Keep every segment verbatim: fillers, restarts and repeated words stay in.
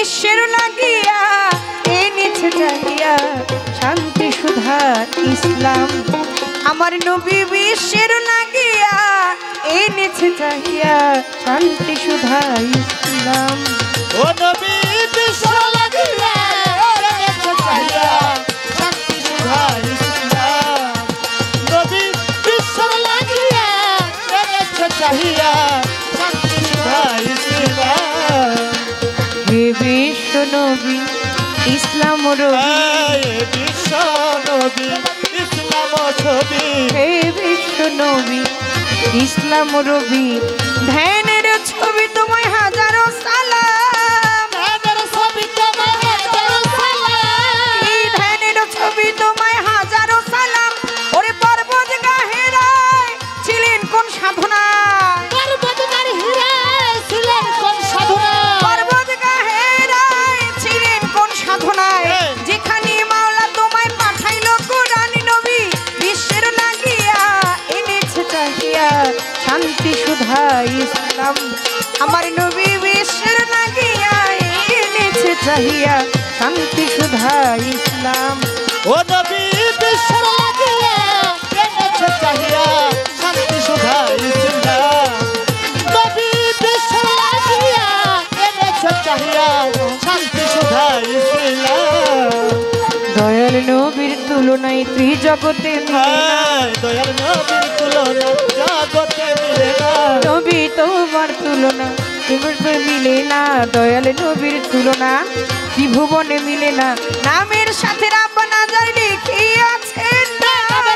বিশ্বের লাগিয়া এনেছে চাহিয়া শান্তি সুধা ইসলাম। আমার নবী বিশ্বের লাগিয়া এনেছে চাহিয়া শান্তি সুধা ইসলাম। ও নবী বিশ্ব লাগিয়া এনেছে চাহিয়া শান্তি সুধা ইসলাম। নবী বিশ্ব লাগিয়া এনেছে চাহিয়া শান্তি সুধা ইসলাম। হে বিশ্ব নবী ইসলাম রবি, বিশ্ব নবী ইসলাম ছবি। হে বিশ্ব নবী ইসলাম রবি, ধ্যানের ছবি তোমায় হাজারো সালাম। ধ্যানের ছবি তোমায় হাজারো সালাম। এই ধ্যানের ছবি তোমায় হাজারো সালাম। ওরে পর্বত গাহেরায় ছিলেন কোন সাধনায়, পর্বত গাহেরায় ছিলেন কোন সাধনায়, পর্বত গাহেরায় ছিলেন কোন সাধনায়। যেখানে মাওলা তোমায় পাঠাইলো কোরআন নবী বিশ্বের লাগিয়া এনেছে চাহিয়া শান্তি সুধা ইসলাম। আমার নবী বিশ্বের লাগিয়া এনেছে চাহিয়া শান্তি সুধা ইসলাম। ও নবী বিশ্ব লাগিয়া এনেছে চাহিয়া শান্তি সুধা ইসলাম। নবী বিশ্ব লাগিয়া এনেছে চাহিয়া শান্তি সুধা ইসলাম। দয়াল নবীর তুলনায় ত্রিজগতে দয়াল নবীর তুলনা জগতে মিলে না। নবী তোমার তুলনা তোমার মিলে না, দয়াল নবীর তুলনা ত্রিভুবনে মিলে না। নামের সাথে রাব্বানা যার লিখিয়াছেন না,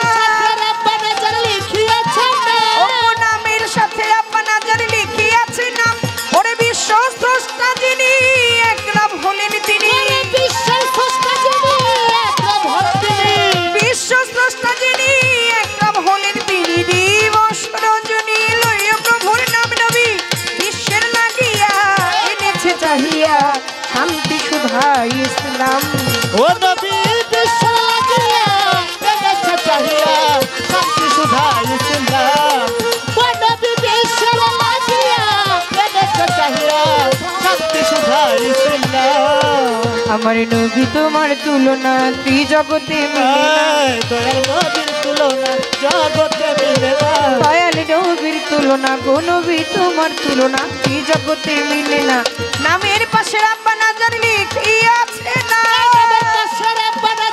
ও নামের সাথে রাব্বানা যার লিখিয়াছেন নাম। ওরে বিশ্ব স্রষ্টা যিনি এক নাম হলেন তিনি, বিশ্ব স্রষ্টা যিনি এক নাম হলেন তিনি, বিশ্ব স্রষ্টা যিনি এক নাম হলেন তিনি। দিবস রজনী লইয়া প্রভুর নাম নবী বিশ্বের লাগিয়া এনেছে চাহিয়া শান্তি সুধা ইসলাম। ও নবী বিশ্ব লাগিয়া এনেছে চাহিয়া শান্তি সুধা ইসলাম। ও নবী বিশ্ব লাগিয়া এনেছে চাহিয়া শান্তি সুধা ইসলাম। আমার নবী তোমার তুলনা ত্রিজগতে মিলে না, দয়াল নবীর তুলনা জগতে মিলে না। দয়াল নবীর তুলনা গো নবী তোমার তুলনা ত্রিজগতে মিলে না। নামের পাশে রাব্বানা যার লিখিয়াছে না, নামের পাশে রাব্বানা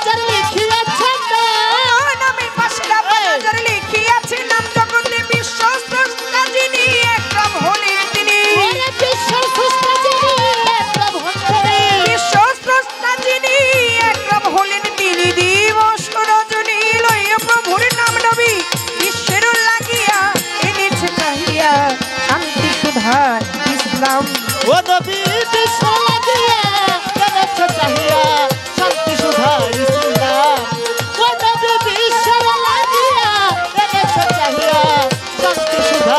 যার লিখিয়াছে নাম। জগতে বিশ্ব স্রষ্টা যিনি এক নাম হলেন তিনি, বিশ্ব স্রষ্টা যিনি এক নাম হলেন তিনি, বিশ্ব স্রষ্টা যিনি এক নাম হলেন তিনি। দিবস রজনী লইয়া প্রভুর নাম নবী বিশ্বের লাগিয়া এনেছে চাহিয়া শান্তি সুধা ইসলাম। ও নবী বিশ্ব লাগিয়া এনেছে চাহিয়া শান্তি সুধা ইসলাম। ও নবী বিশ্ব লাগিয়া এনেছে চাহিয়া শান্তি সুধা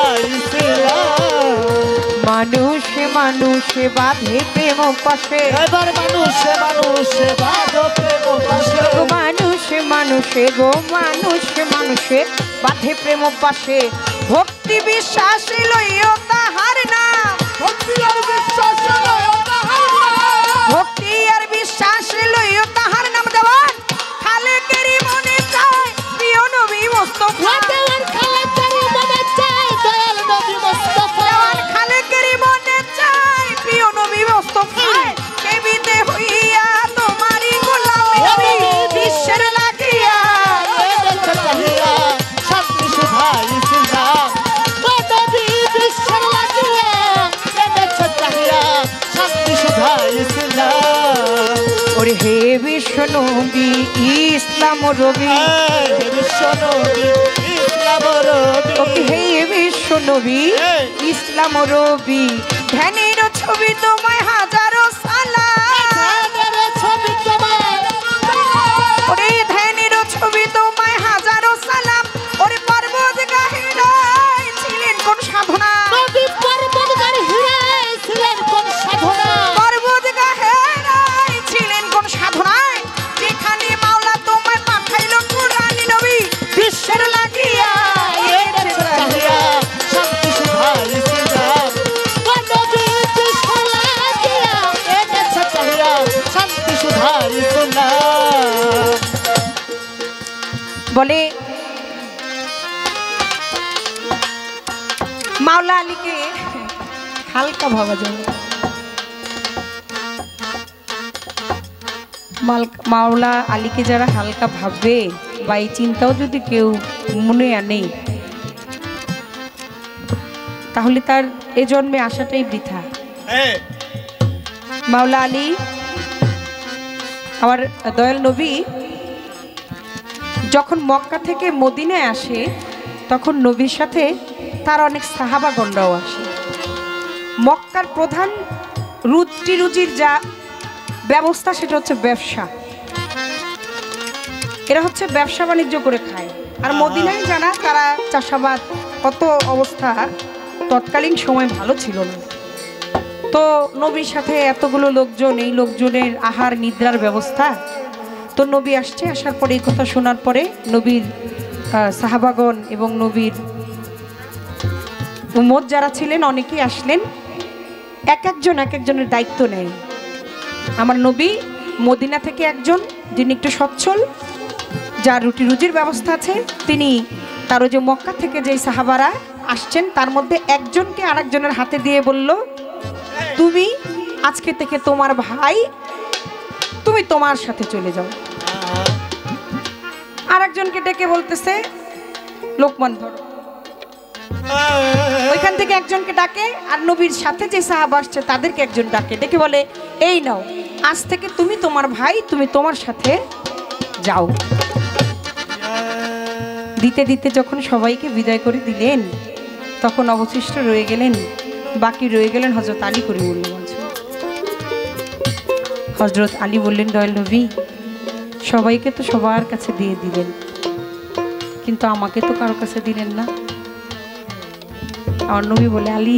ইসলাম। মানুষে মানুষে বাঁধে প্রেম পাশে, এবার মানুষে মানুষে বাঁধো প্রেম পাশে। গো মানুষে মানুষে গো মানুষে মানুষে বাঁধে প্রেম পাশে। ভক্তি বিশ্বাস লইও তাহার নাম, ভক্তি আর বিশ্বাস লইও তাহার নাম। ভক্তি আর বিশ্বাস লইও তাহার নাম। দেওয়ান খালেকেরই মনে চায় প্রিয় নবী মুস্তাফা, দেওয়ান খালেকেরই মনে চায় দয়াল নবী মুস্তাফা, দেওয়ান খালেকেরই মনে চায় প্রিয় নবী মুস্তাফা। সেবিতে হইয়া তোমারই গোলাম নবী বিশ্বের লাগিয়া এনেছে চাহিয়া শান্তি সুধা ইসলাম। ও নবী বিশ্ব লাগিয়া এনেছে চাহিয়া শান্তি সুধা ইসলাম। ওরে হে বিশ্ব নবী ইসলাম রবি, বিশ্ব নবী ইসলাম রবি, ওকে হে বিশ্ব নবী ইসলাম রবি, ধ্যানের ছবি তোমায় হাজারো সালাম। ধ্যানের ছবি তোমায়, ওরে ধ্যানের ছবি তোমায় হাজারো সালাম। ওরে পর্বত গাহেরায় ছিলেন কোন সাধনা, নবী পর্বত গাহেরায় ছিলেন কোন সাধনা, পর্বত গাহেরায় ছিলেন কোন সাধনায়। যেখানে মাওলা তোমায় পাঠাইলো কোরআন নবী বিশ্বের লাগিয়া এনেছে চাহিয়া শান্তি সুধা ইসলাম। ও নবী বিশ্ব লাগিয়া বলে মাওলা আলীকে হালকা ভাবা যায়, মাওলা আলীকে যারা হালকা ভাববে বা এই চিন্তাও যদি কেউ মনে আনে তাহলে তার এ জন্মে আসাটাই বৃথা। মাওলা আলী আমার দয়াল নবী যখন মক্কা থেকে মদিনায় আসে তখন নবীর সাথে তার অনেক সাহাবাগণরাও আসে। মক্কার প্রধান রুটি রুজির যা ব্যবস্থা সেটা হচ্ছে ব্যবসা, এরা হচ্ছে ব্যবসা বাণিজ্য করে খায়। আর মদিনায় যারা তারা চাষাবাদ, কত অবস্থা তৎকালীন সময় ভালো ছিল না। তো নবীর সাথে এতগুলো লোকজন, এই লোকজনের আহার নিদ্রার ব্যবস্থা, তো নবী আসছে, আসার পরে এই কথা শোনার পরে নবীর সাহাবাগণ এবং নবীর উম্মত যারা ছিলেন অনেকেই আসলেন, এক একজন এক একজনের দায়িত্ব নেয়। আমার নবী মদিনা থেকে একজন যিনি একটু সচ্ছল, যার রুটি রুজির ব্যবস্থা আছে, তিনি তারও যে মক্কা থেকে যেই সাহাবারা আসছেন তার মধ্যে একজনকে আরেকজনের হাতে দিয়ে বলল, তুমি আজকে থেকে তোমার ভাই, তুমি তোমার সাথে চলে যাও। আরেকজনকে ডেকে বলতেছে লোকমান ধরো। ওইখান থেকে একজনকে ডাকে, আর নবীর সাথে যে সাহাবা আসছে তাদেরকে একজন ডাকে, ডেকে বলে এই নাও, আজ থেকে তুমি তোমার ভাই, তুমি তোমার সাথে যাও। দিতে দিতে যখন সবাইকে বিদায় করে দিলেন তখন অবশিষ্ট রয়ে গেলেন, বাকি রয়ে গেলেন হযরত আলী করিমুল্লাহ। হযরত আলী বললেন, দয়াল নবী সবাইকে তো সবার কাছে দিয়ে দিলেন, কিন্তু আমাকে তো কারো কাছে দিলেন না। আমার নবী বলে, আলী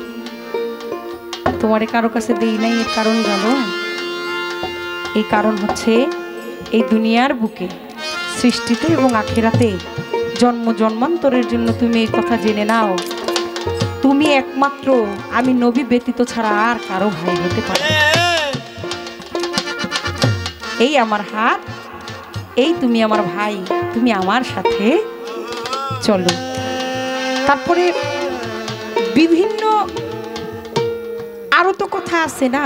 তোমারে কারো কাছে দেই নাই, এর কারণ জানো? এই কারণ হচ্ছে এই দুনিয়ার বুকে সৃষ্টিতে এবং আখিরাতে জন্ম জন্মান্তরের জন্য তুমি এই কথা জেনে নাও, তুমি একমাত্র আমি নবী ব্যতীত ছাড়া আর কারো ভাই হতে পারে। এই আমার হাত, এই তুমি আমার ভাই, তুমি আমার সাথে চলো। তারপরে বিভিন্ন আরো তো কথা আছে না,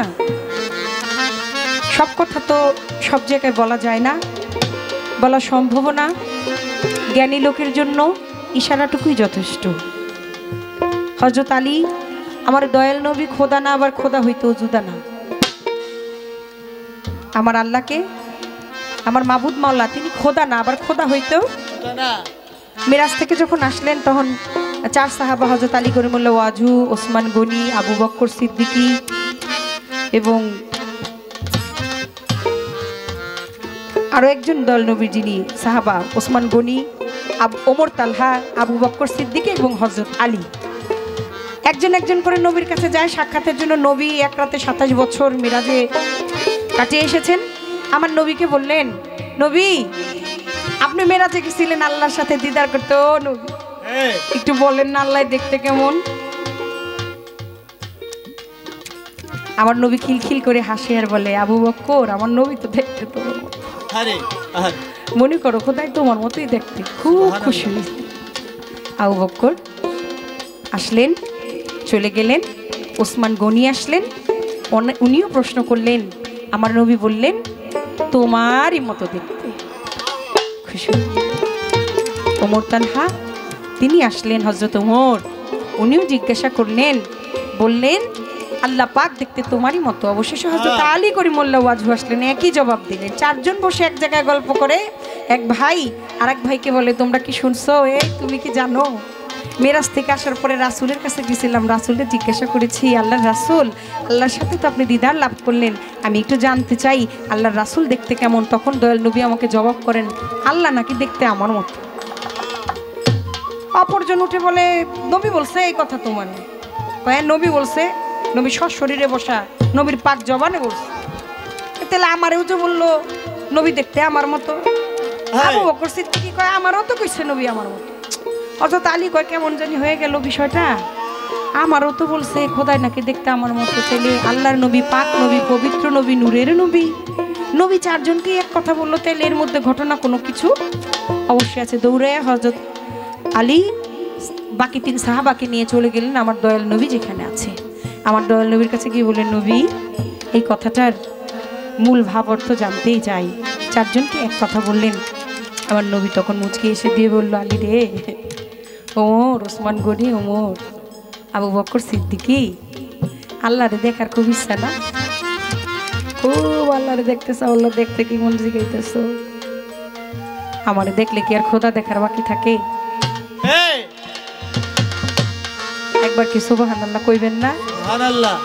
সব কথা তো সব জায়গায় বলা যায় না, বলা সম্ভব না। জ্ঞানী লোকের জন্য ইশারাটুকুই যথেষ্ট। হযরত আলী আমার দয়াল নবী খোদা না, আবার খোদা হইতো জুদা না। আমার আল্লাহকে, আমার মাবুদ মাওলা, তিনি খোদা না, আবার খোদা হইতো না। মিরাজ থেকে যখন আসলেন তখন চার সাহাবা হযরত আলী করিমুল্লাহ ওয়াজু, ওসমান গনি, আবু বকর সিদ্দিকী এবং আরো একজন দল নবী যিনি সাহাবা, ওসমান গনি, ওমর তালহা, আবু বকর সিদ্দিকী এবং হযরত আলী, একজন একজন করে নবীর কাছে যায় সাক্ষাতের জন্য। নবী এক রাতে সাতাশ বছর মিরাজে কাটিয়ে এসেছেন। আমার নবীকে বললেন, নবী আপনি মেরাজে গেছিলেন আল্লাহর সাথে দিদার করতে, ও নবী একটু বলেন না আল্লাহ দেখতে কেমন? আমার নবী খিলখিল করে হাসে আর বলে, আবু বকর আমার নবী তো দেখতে তোমার মতো, মনে করো খোদাই তোমার মতোই দেখতে। খুব খুশি হয়েছে। আবু বকর আসলেন, চলে গেলেন। ওসমান গনি আসলেন, উনিও প্রশ্ন করলেন। আমার নবী বললেন, তোমারই মতো দেখতে। খুশি। ওমর তালহা তিনি আসলেন, হযরত ওমর, উনিও জিজ্ঞাসা করলেন, বললেন আল্লাহ পাক দেখতে তোমারই মতো। অবশেষে হযরত আলী করিমুল্লাহ ওয়াজহু আসলেন, একই জবাব দিলেন। চারজন বসে এক জায়গায় গল্প করে। এক ভাই আরেক ভাইকে বলে, তোমরা কি শুনছো? এই তুমি কি জানো মেরাজ থেকে আসার পরে রাসূলের কাছে গেছিলাম, রাসূলকে জিজ্ঞাসা করেছি, আল্লাহর রাসূল আল্লাহর সাথে তো আপনি দিদার লাভ করলেন, আমি একটু জানতে চাই আল্লাহর রাসূল দেখতে কেমন? তখন দয়াল নবী আমাকে জবাব করেন, আল্লাহ নাকি দেখতে আমার মতো। অপরজন উঠে বলে, নবী বলছে এই কথা তোমার? হ্যাঁ নবী বলছে। নবী সশরীরে বসা, নবীর পাক জবানে বলছে। তাহলে আমারও যে বললো নবী দেখতে আমার মতো। আবু বকর সিদ্দিকী কয়, আমারও তো কইছে নবী আমার মতো। হযরত আলী কয়, কেমন জানি হয়ে গেল বিষয়টা, আমারও তো বলছে খোদাই নাকি দেখতে আমার মতো। তাহলে আল্লাহর নবী, পাক নবী, পবিত্র নবী, নূরের নবী, নবী চারজনকে এক কথা বললো, তাহলে এর মধ্যে ঘটনা কোনো কিছু অবশ্যই আছে। দৌড়ে হযরত আলী বাকি তিন সাহাবাকে নিয়ে চলে গেলেন আমার দয়াল নবী যেখানে আছে। আমার দয়াল নবীর কাছে গিয়ে বললেন, নবী এই কথাটার মূল ভাব অর্থ জানতেই চাই। চারজনকে এক কথা বললেন। আমার নবী তখন মুচকে এসে দিয়ে বলল, আলী রে, ওমর, ওসমান গনি, ওমর, আবু বকর সিদ্দিকী, আল্লাহরে দেখার খুব ইচ্ছা না? খুব আল্লাহরে দেখতেছ? আল্লাহ দেখতে কি মন জিগাইতেছ? আমারে দেখলে কি আর খোদা দেখার বাকি থাকে? একবার কি সুবহানাল্লাহ কইবেন না? সুবহানাল্লাহ।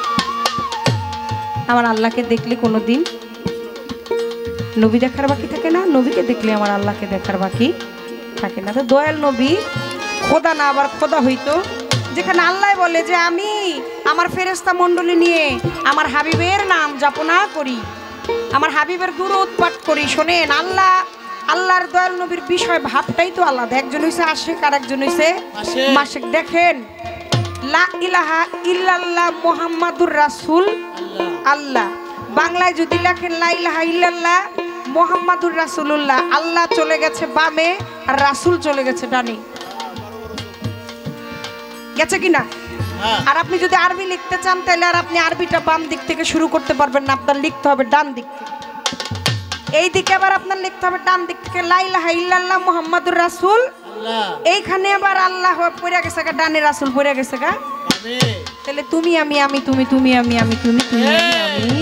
আমার আল্লাহকে দেখলে কোনোদিন নবী দেখার বাকি থাকে না? নবীকে দেখলে আমার আল্লাহকে দেখার বাকি থাকে না। তো দয়াল নবী খোদা না আবার খোদা হইতো, যেখানে আল্লাহ বলে যে আমি আমার ফেরেশতা মণ্ডলী নিয়ে আমার হাবিবের নাম যাপনা করি, আমার হাবিবের দুরূদ পাঠ করি। শোনেন, আল্লাহ আল্লাহর দয়াল নবীর বিষয় ভাবটাই তো আলাদা। একজন হইছে আশিক আর একজন হইছে মাশিক। দেখেন, লা ইলাহা ইল্লাল্লাহ মুহাম্মাদুর রাসূল আল্লাহ, বাংলায় যদি লেখেন লা ইলাহা ইল্লাল্লাহ মুহাম্মাদুর রাসূলুল্লাহ, আল্লাহ চলে গেছে বামে আর রাসূল চলে গেছে ডানে। গেছে কিনা? আর আপনি যদি আরবি লিখতে চান তাহলে আর আপনি আরবিটা বাম দিক থেকে শুরু করতে পারবেন না, আপনার লিখতে হবে ডান দিক থেকে। এই দিকে আবার আপনার লিখতে হবে ডান দিক থেকে লা ইলাহা ইল্লাল্লাহ মুহাম্মাদুর রাসূল আল্লাহ। এইখানে আবার আল্লাহ পড়ে গেছে গা ডানে, রাসূল পড়ে গেছে গা বামে। তাহলে তুমি আমি আমি তুমি তুমি আমি আমি তুমি তুমি আমি।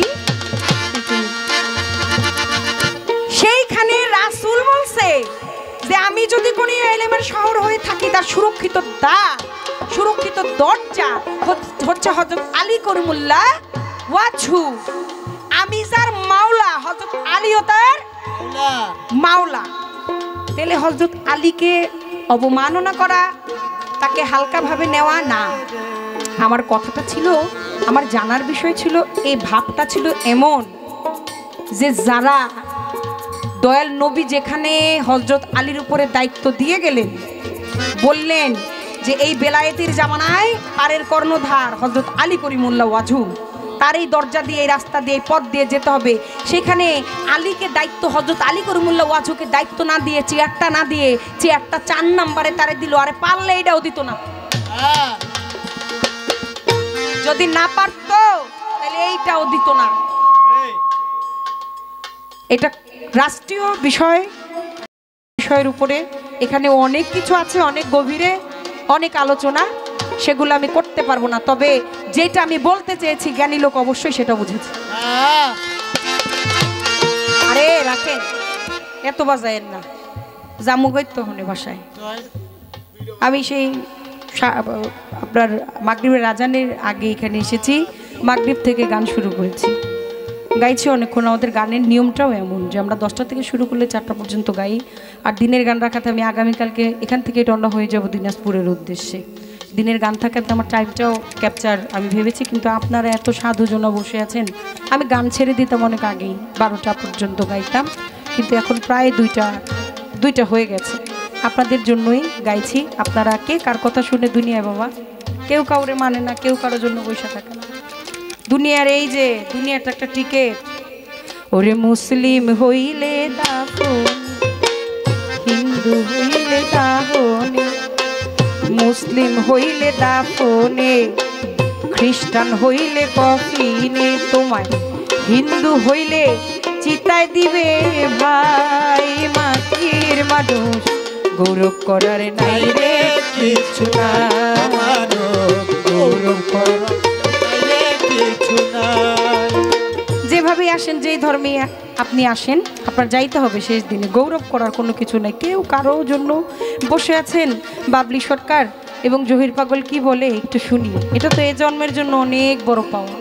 সেইখানে রাসূল বলছে যে আমি যদি কোন ইলমের শহর হয়ে থাকি, তার সুরক্ষিত দ্বার, সুরক্ষিত দরজা হচ্ছে হযরত আলী করিমুল্লাহ ওয়াজহু। আমি যার মাওলা, হযরত আলীও তার মাওলা। তাহলে হযরত আলীকে অবমাননা করা, তাকে হালকাভাবে নেওয়া না। আমার কথাটা ছিল, আমার জানার বিষয় ছিল, এই ভাবটা ছিল এমন যে যারা দয়াল নবী যেখানে হযরত আলীর উপরে দায়িত্ব দিয়ে গেলেন, বললেন যে এই বেলায়েতের জামানায় পারের কর্ণধার হযরত আলী করিমুল্লাহ ওয়াজহু, তার এই দরজা দিয়ে, এই রাস্তা দিয়ে, এই পথ দিয়ে যেতে হবে। সেখানে আলীকে দায়িত্ব, হযরত আলী করিমুল্লাহ ওয়াজহুকে দায়িত্ব না দিয়ে, চেয়ারটা না দিয়ে, চেয়ারটা চার নাম্বারে তারে দিল। আরে পারলে এটাও দিত না। যদি না পারতো তাহলে এইটাও দিত না। এটা রাষ্ট্রীয় বিষয়, বিষয়ের উপরে এখানে অনেক কিছু আছে, অনেক গভীরে অনেক আলোচনা, সেগুলো আমি করতে পারবো না। তবে যেটা আমি বলতে চেয়েছি জ্ঞানী লোক অবশ্যই সেটা বুঝেছে। আরে রাখেন, এত বাজায়েন না, জামুগই তো হনে বাসায়। আমি সেই আপনার মাগরিবের আজানের আগে এখানে এসেছি, মাগরিব থেকে গান শুরু করেছি, গাইছি অনেকক্ষণ। আমাদের গানের নিয়মটাও এমন যে আমরা দশটা থেকে শুরু করলে চারটা পর্যন্ত গাই। আর দিনের গান রাখাতে আমি আগামীকালকে এখান থেকে রওনা হয়ে যাব দিনাজপুরের উদ্দেশ্যে। দিনের গান থাকাতে আমার টাইমটাও ক্যাপচার আমি ভেবেছি, কিন্তু আপনারা এত সাধুজনা বসে আছেন, আমি গান ছেড়ে দিতাম অনেক আগেই, বারোটা পর্যন্ত গাইতাম, কিন্তু এখন প্রায় দুইটা দুইটা হয়ে গেছে। আপনাদের জন্যই গাইছি। আপনারা কে কার কথা শুনে দুনিয়ায় বাবা, কেউ কাউরে মানে না, কেউ কারোর জন্য বসে থাকে না। দুনিয়ার এই যে দুনিয়াটা একটা টিকেট, ওরে মুসলিম হইলে দাফন, হিন্দু হইলে দাহনে, মুসলিম হইলে দাফনে, খ্রিস্টান হইলে কফিনে, তোমায় হিন্দু হইলে চিতায় দিবে ভাই। মাটির মানুষ গৌরব করার নাই রে কিছু না, গৌরব করার যেভাবে আসেন, যেই ধর্মে আপনি আসেন, আপনার যাইতে হবে শেষ দিনে। গৌরব করার কোনো কিছু নাই। কেউ কারো জন্য বসে আছেন। বাবলি সরকার এবং জহির পাগল কি বলে একটু শুনি। এটা তো এ জন্মের জন্য অনেক বড় পাওয়া,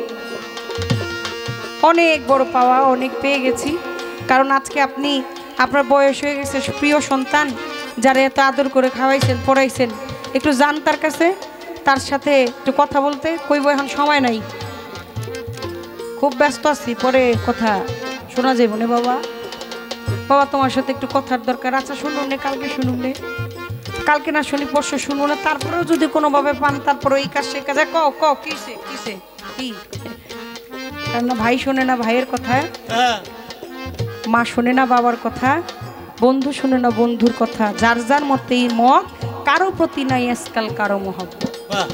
অনেক বড় পাওয়া, অনেক পেয়ে গেছি। কারণ আজকে আপনি, আপনার বয়স হয়ে গেছে, প্রিয় সন্তান যারা এত আদর করে খাওয়াইছেন, পড়াইছেন, একটু যান তার কাছে, তার সাথে একটু কথা বলতে। কইব এখন সময় নাই, খুব ব্যস্ত আছি, পরে কথা শোনা যাইব না। বাবা বাবা তোমার সাথে একটু কথার দরকার। আচ্ছা শুনুন নে, কালকে শুনুন নে, কালকে না শুনি পরশু শুনুন না, তারপরেও যদি কোনোভাবে পান, তারপরে এই কাজ সেই কাজে ক ক কিসে কিসে কি, কারণ না ভাই শোনে না ভাইয়ের কথা, মা শোনে না বাবার কথা, বন্ধু শুনে না বন্ধুর কথা, যার যার মতেই মত, কারো প্রতি নাই আজকাল কারো মহব্বত। বাহ,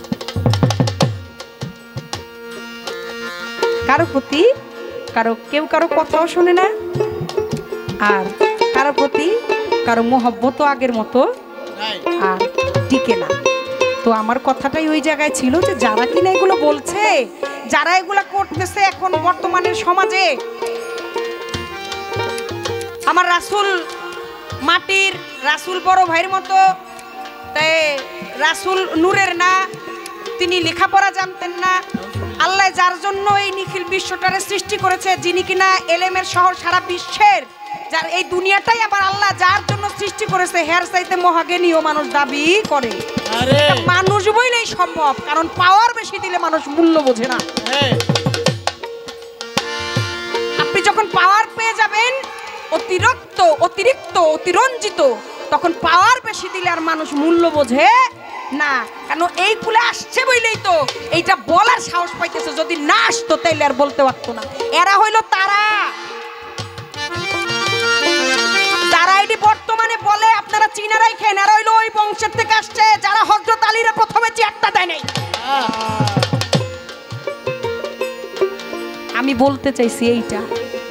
কারো প্রতি কারো কেউ কারো কথাও শুনে না, আর কারো প্রতি কারো মহব্বতও আগের মতো নাই। আর টিকে না। তো আমার কথাটাই ওই জায়গায় ছিল যে যারা কিনা এগুলো বলছে, যারা এগুলো করতেছে এখন বর্তমানের সমাজে, আমার রাসূল মাটির, রাসূল বড় ভাইয়ের মতো, তাই রাসূল নূরের না, তিনি লেখাপড়া জানতেন না। আল্লাহ যার জন্য এই নিখিল বিশ্বটারে সৃষ্টি করেছে, যিনি কিনা এলেমের শহর সারা বিশ্বের, যার এই দুনিয়াটাই আবার আল্লাহ যার জন্য সৃষ্টি করেছে, হের চাইতে মহাজ্ঞানীও মানুষ দাবি করে। আরে এটা মানুষ বইলেই সম্ভব, কারণ পাওয়ার বেশি দিলে মানুষ মূল্য বোঝে না। হ্যাঁ, আপনি যখন পাওয়ার পেয়ে যাবেন অতিরিক্ত অতিরিক্ত অতিরঞ্জিত, তখন পাওয়ার বেশি দিলে আর মানুষ মূল্য বোঝে না। কেন এই কুলে আসছে বইলেই তো এইটা বলার সাহস পাইতেছে, যদি না আসতো তাইলে আর বলতে পারতো না। এরা হইল তারা যারা এটি বর্তমানে বলে আপনারা চীনারাই খেন, এরা হইল ওই বংশের থেকে আসছে যারা হযরত আলীরে প্রথমে চেয়ারটা দেয় নাই। আমি বলতে চাইছি এইটা,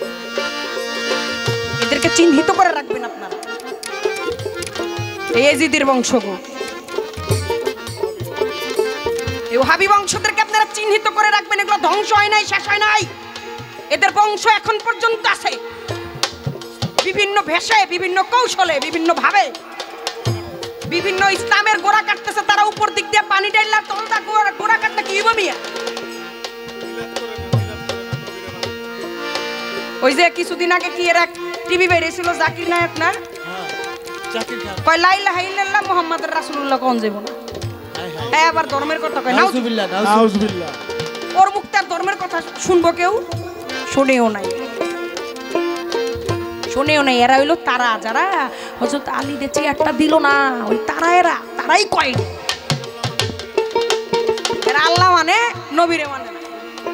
এদেরকে চিহ্নিত করে রাখবেন আপনারা, এই ইয়াজিদের বংশগো, এই ওহাবী বংশদেরকে আপনারা চিহ্নিত করে রাখবেন। এগুলো ধ্বংস হয় নাই, শেষ হয় নাই, এদের বংশ এখন পর্যন্ত আছে, বিভিন্ন ভেষে, বিভিন্ন কৌশলে, বিভিন্ন ভাবে, বিভিন্ন ইসলামের গোড়া কাটতেছে তারা। উপর দিক দিয়ে পানি ডাইলা তলদা গোড়া কাটলে কি হইব মিয়া? ওই যে কিছুদিন আগে কি এর এক টিভি বেরিয়েছিল, জাকির নায়ক না, জাকির খান, কয় লা ইলাহা ইল্লাল্লাহ মুহাম্মাদুর রাসূলুল্লাহ কোন যাব না, হায় হায়, হ্যাঁ আবার ধর্মের কথা কয়। নাউজুবিল্লাহ, নাউজুবিল্লাহ। ওর মুখ তার ধর্মের কথা শুনবো কেউ? শুনেও নাই, শুনেও নাই। এরা হইলো তারা যারা হযরত আলীর চেয়ারটা দিল না, ওই তারা, এরা তারাই কয় এরা আল্লাহ মানে নবীরে মানে না।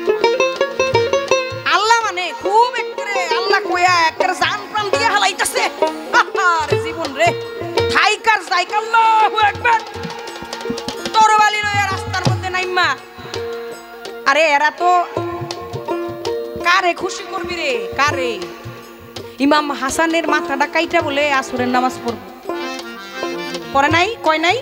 আল্লাহ মানে খুব একবারে আল্লাহ কইয়া একবারে জান প্রাণ দিয়ে হালাইতাছে আরে জীবন রে, থাইকার জায়গা আল্লাহু আকবার, তরবারি লইয়া রাস্তার মধ্যে নাইমা। আরে এরা তো কারে খুশি করবি রে, কারে? ইমাম হাসানের মাথাটা কাইটা বলে আসরের নামাজ পড়ব, পড়ে নাই, কয় নাই?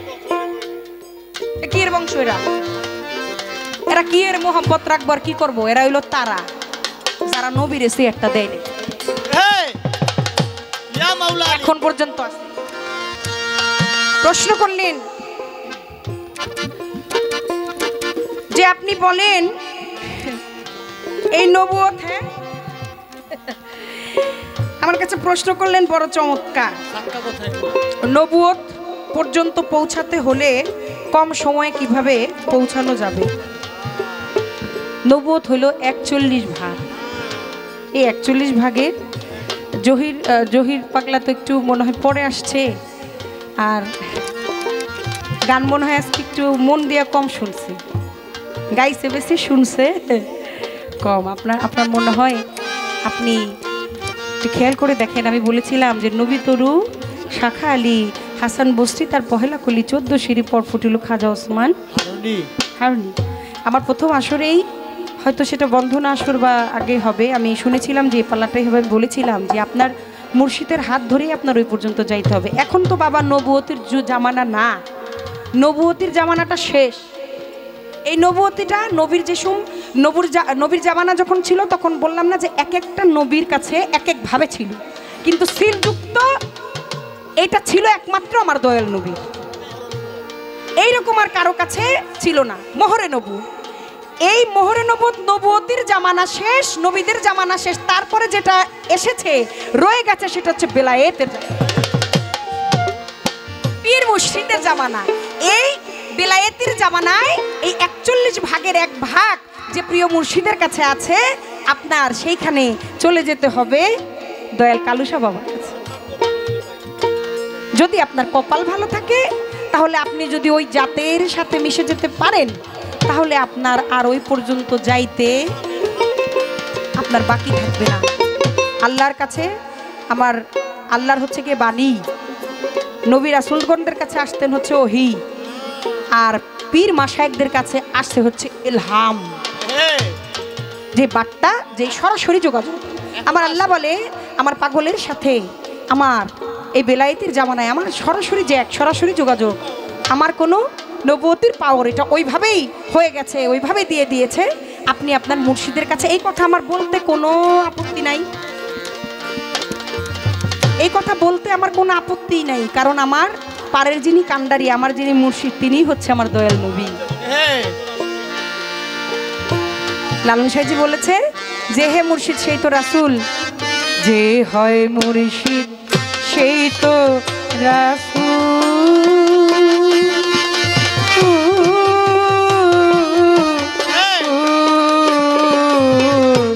কি এর বংশ এরা? এরা কি এর মোহাম্মত রাখবো আর কি করবো? এরা হইলো তারা যারা নবীর এসে একটা দেয় নাই, এই, ইয়া মাওলা আলী। এখন পর্যন্ত আছে। প্রশ্ন করলেন যে আপনি বলেন এই নবুয়ত, হ্যাঁ আমার কাছে প্রশ্ন করলেন বড় চমৎকার। সাক্কা কোথায়? নবুয়ত পর্যন্ত পৌঁছাতে হলে কম সময়ে কিভাবে পৌঁছানো যাবে? নবুয়ত হলো একচল্লিশ ভাগ। এই একচল্লিশ ভাগের জহির জহির পাগলা তো একটু মনে হয় পরে আসছে, আর গান মনে হয় আজকে একটু মন দিয়া কম শুনছে, গাইছে বেশি শুনছে কম। আপনার আপনার মনে হয় আপনি একটু খেয়াল করে দেখেন, আমি বলেছিলাম যে নবী তরু শাখা আলী হাসান বস্তি তার পহেলা কলি চোদ্দ সিঁড়ি পর ফুটিল খাজা ওসমান হারুনি, হারুনি। আমার প্রথম আসরেই হয়তো সেটা বন্ধনা আসর বা আগে হবে, আমি শুনেছিলাম যে পাল্লাটাই হবে। আমি বলেছিলাম যে আপনার মুর্শিদের হাত ধরেই আপনার ওই পর্যন্ত যাইতে হবে। এখন তো বাবা নবুয়তির জামানা না, নবুয়তির জামানাটা শেষ। এই নবুয়তিটা নবীর যে সুম নবুর নবীর জামানা যখন ছিল তখন বললাম না যে এক একটা নবীর কাছে এক একভাবে ছিল, কিন্তু সিলযুক্ত এটা ছিল একমাত্র আমার দয়াল নবী, এইরকম আর কারো কাছে ছিল না। মোহরে নবু, এই মোহরে নবুত নবুয়তির জামানা শেষ, নবীদের জামানা শেষ। তারপরে যেটা এসেছে রয়ে গেছে সেটা হচ্ছে বেলায়েতের পীর মুর্শিদের জামানা। এই বেলায়েতের জামানায় এই একচল্লিশ ভাগের এক ভাগ যে প্রিয় মুর্শিদের কাছে আছে, আপনার সেইখানে চলে যেতে হবে দয়াল কালুসা বাবার কাছে। যদি আপনার কপাল ভালো থাকে তাহলে আপনি যদি ওই জাতের সাথে মিশে যেতে পারেন, তাহলে আপনার আর ওই পর্যন্ত যাইতে আপনার বাকি থাকবে না। আল্লাহর কাছে আমার আল্লাহর হচ্ছে গিয়ে বাণী, নবী রাসূলগণদের কাছে আসতেন হচ্ছে ওহী, আর পীর মাশায়েখদের কাছে আসছে হচ্ছে ইলহাম, হ্যাঁ যে বার্তা, যে সরাসরি যোগাযোগ। আমার আল্লাহ বলে আমার পাগলের সাথে আমার এই বেলায়েতের জামানায় আমার সরাসরি যে এক সরাসরি যোগাযোগ, আমার কোনো নবুয়তির পাওয়ার, এটা ওইভাবেই হয়ে গেছে, ওইভাবেই দিয়ে দিয়েছে। আপনি আপনার মুর্শিদের কাছে, এই কথা আমার বলতে কোনো আপত্তি নাই, এই কথা বলতে আমার কোনো আপত্তি নাই, কারণ আমার পারের যিনি কান্ডারি, আমার যিনি মুর্শিদ, তিনিই হচ্ছে আমার দয়াল নবী। হ্যাঁ লালন সাহেজি বলেছে যে হে মুর্শিদ সেই তো রাসূল, যে হয় মুর্শিদ সেই তো রাসূল,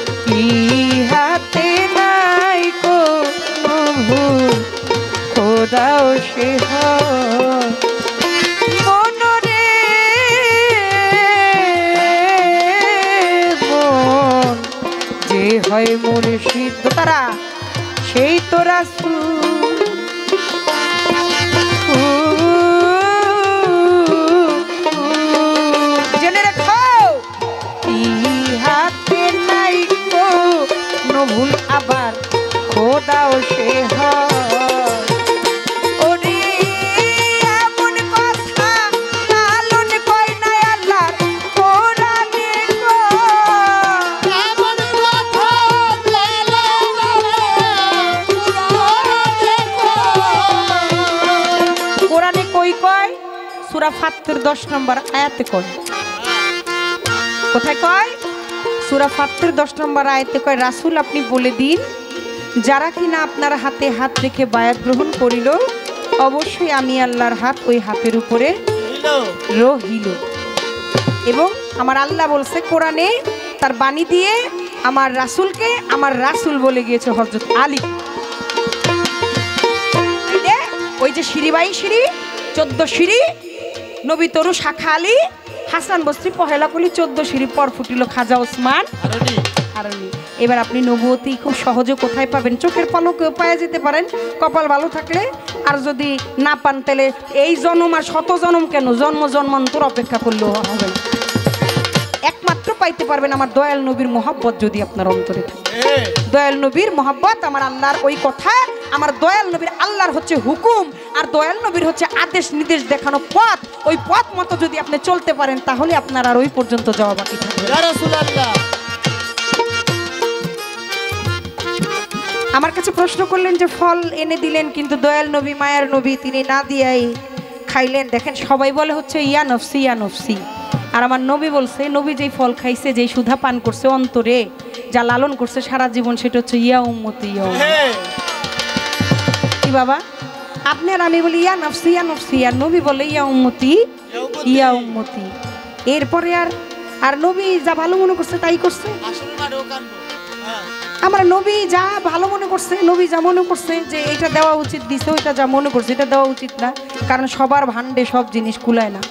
ইহাতে নাই কোনো ভুল, খোদাও সে হয় মনরে মন, যে হয় মুর্শিদ তারা সেই তো রাসূল। জেনে রাখো ইহাতে নাই কোনো ভুল, আবার খোদাও সে হয়। ওরে এমন কথা লালন কয় না আল্লাহর কোরআনে গো, এমন কথা কোরআনে কই কয়? সূরা ফাত্তির দশ নম্বর আয়াতে কয়। কোথায় কয়? সূরা ফাত্তির দশ নম্বর আয়াতে কয়, রাসূল আপনি বলে দিন যারা কিনা আপনার হাতে হাত রেখে বায়াত গ্রহণ করিল, অবশ্যই আমি আল্লাহর হাত ওই হাতের উপরে হ্যালো রহিল। এবং আমার আল্লাহ বলছে কোরআনে তার বাণী দিয়ে আমার রাসূলকে আমার রাসূল বলে গিয়েছে হযরত আলী। ওই যে সিঁড়ি বাই সিঁড়ি, চোদ্দ সিঁড়ি, নবী তরু শাখা আলী, হাসান বসরি পহেলা কলি, চোদ্দ সিঁড়ি পর ফুটিল খাজা ওসমান আরনি হারুনি। এবার আপনি নবুয়তি খুব সহজে কোথায় পাবেন? চোখের পলকেও পাওয়া যেতে পারেন, কপাল ভালো থাকলে। আর যদি না পান তাহলে এই জন্ম আর শত জন্ম কেন, জন্ম জন্মান্তর অপেক্ষা করলেও হবে না। একমাত্র পাইতে পারবেন আমার দয়াল নবীর মহব্বত যদি আপনার অন্তরে থাকে। হ্যাঁ দয়াল নবীর মহব্বত, আমার আল্লাহর ওই কথা, আমার দয়াল নবীর আল্লাহর হচ্ছে হুকুম, আর দয়াল নবীর হচ্ছে আদেশ নির্দেশ দেখানো পথ, ওই পথ মতো যদি আপনি চলতে পারেন তাহলে আপনার আর ওই পর্যন্ত যাওয়া বাকি থাকবে। ইয়া রাসূলুল্লাহ আমার কাছে প্রশ্ন করলেন যে ফল এনে দিলেন কিন্তু দয়াল নবী মায়ার নবী তিনি না দিয়াই খাইলেন। দেখেন সবাই বলে হচ্ছে ইয়া নফসি ইয়া নফসি, আর আমার নবী বলছে, নবী যেই ফল খাইছে, যেই সুধা পান করছে অন্তরে, যা লালন করছে সারা জীবন, সেটা হচ্ছে ইয়া উম্মতি ইয়া উম্মতি। হ্যাঁ কি বাবা আপনি আর আমি বলি ইয়া নফসি ইয়া নফসি, আর নবী বলে ইয়া উম্মতি ইয়া উম্মতি। এরপরে আর আর নবী যা ভালো মনে করছে তাই করছে। আসলে না কানবো হ্যাঁ আমার নবী যা ভালো মনে করছে, নবী যা মনে করছে যে এটা দেওয়া উচিত দিছে, ওইটা যা মনে করছে এটা দেওয়া উচিত না, কারণ সবার ভান্ডে সব জিনিস কুলায় না।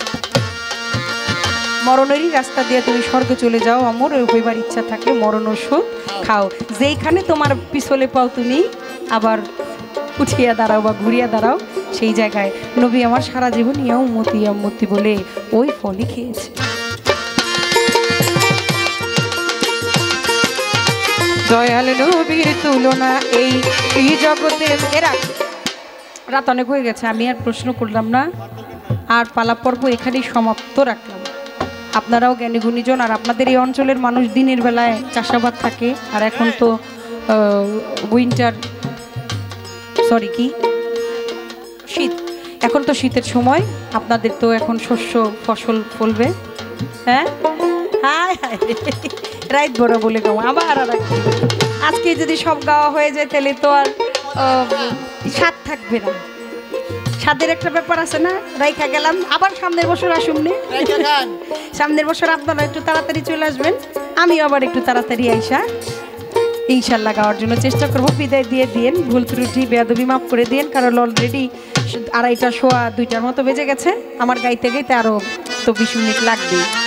মরণেরই রাস্তা দিয়ে তুমি স্বর্গে চলে যাও, অমর হইবার ইচ্ছা থাকলে মরণ ওষুধ খাও, যেইখানে তোমার পিছলে পাও তুমি আবার উঠিয়া দাঁড়াও বা ঘুরিয়া দাঁড়াও, সেই জায়গায় নবী আমার সারা জীবন ইয়া উম্মতি ইয়া উম্মতি বলে ওই ফলই খেয়েছে। দয়াল নবীর তুলনা এই এই জগতে। এরা রাত অনেক হয়ে গেছে, আমি আর প্রশ্ন করলাম না, আর পালা পর্ব এখানেই সমাপ্ত রাখলাম। আপনারাও জ্ঞানী গুণীজন, আর আপনাদের এই অঞ্চলের মানুষ দিনের বেলায় চাষাবাদ থাকে, আর এখন তো উইন্টার সরি কি শীত, এখন তো শীতের সময়, আপনাদের তো এখন শস্য ফসল ফলবে। হ্যাঁ হায় হায় রাইত বড় বলে গাও আবার আর এক- আজকে যদি সব গাওয়া হয়ে যায় তাহলে তো আর আহ, স্বাদ থাকবে না। স্বাদের একটা ব্যাপার আছে না, রাইখা গেলাম, আবার সামনের বছর আসুন নে। রাইখা গান সামনের বছর আপনারা একটু তাড়াতাড়ি চলে আসবেন, আমিও আবার একটু তাড়াতাড়ি আইসা ইনশাল্লাহ গাওয়ার জন্য চেষ্টা করবো। বিদায় দিয়ে দিন, ভুল ত্রুটি বেয়াদবি মাফ করে দিন, কারণ অলরেডি আড়াইটা শোয়া দুইটার মতো বেজে গেছে, আমার গাইতে গাইতে আরও তো বিশ মিনিট লাগবে।